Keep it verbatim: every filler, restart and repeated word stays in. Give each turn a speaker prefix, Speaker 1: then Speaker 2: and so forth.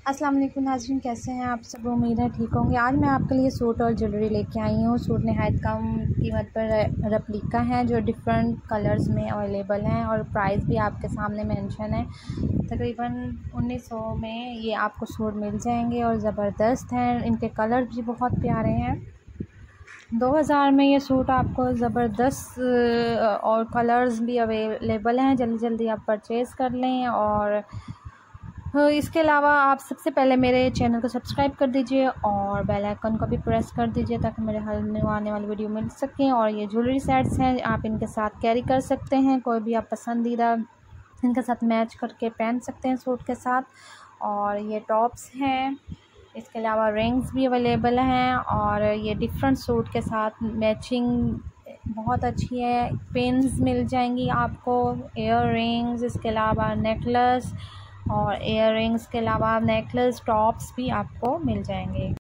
Speaker 1: अस्सलाम वालेकुम नाज़रीन, कैसे हैं आप सब। उम्मीद है ठीक होंगे। आज मैं आपके लिए सूट और ज्वेलरी लेके आई हूँ। सूट नहायत कम कीमत पर रेप्लिका हैं जो डिफरेंट कलर्स में अवेलेबल हैं और प्राइस भी आपके सामने मेंशन है। तकरीबन उन्नीस सौ में ये आपको सूट मिल जाएंगे और ज़बरदस्त हैं। इनके कलर भी बहुत प्यारे हैं। दो हज़ार में ये सूट आपको ज़बरदस्त और कलर्स भी अवेलेबल हैं। जल्दी जल्दी आप परचेज़ कर लें। और इसके अलावा आप सबसे पहले मेरे चैनल को सब्सक्राइब कर दीजिए और बेल आइकन को भी प्रेस कर दीजिए ताकि मेरे हर न्यू आने वाली वीडियो मिल सकें। और ये ज्वेलरी सेट्स हैं, आप इनके साथ कैरी कर सकते हैं। कोई भी आप पसंदीदा इनके साथ मैच करके पहन सकते हैं सूट के साथ। और ये टॉप्स हैं। इसके अलावा रिंग्स भी अवेलेबल हैं और ये डिफरेंट सूट के साथ मैचिंग बहुत अच्छी है। पिन्स मिल जाएंगी आपको, ईयर रिंग्स, इसके अलावा नेकलेस और इयर रिंग्स के अलावा नेकलेस टॉप्स भी आपको मिल जाएंगे।